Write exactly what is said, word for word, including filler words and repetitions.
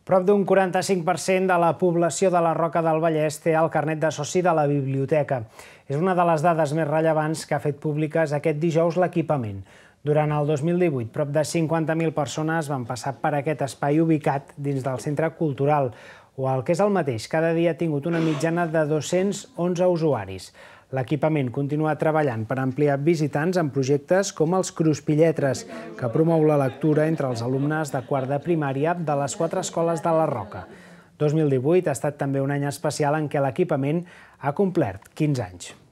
Prop d'un quaranta-cinc per cent de la població de la Roca del Vallès té el carnet de soci de la biblioteca. És una de les dades més rellevants que ha fet públiques aquest dijous l'equipament. Durant el dos mil divuit, prop de cinquanta mil persones van passar per aquest espai ubicat dins del centre cultural, o el que és el mateix, cada dia ha tingut una mitjana de dos-cents onze usuaris. L'equipament continua treballant per ampliar visitants en projectes com els Cruspilletres, que promou la lectura entre els alumnes de quart de primària de les quatre escoles de la Roca. dos mil divuit ha estat també un any especial en què l'equipament ha complert quinze anys.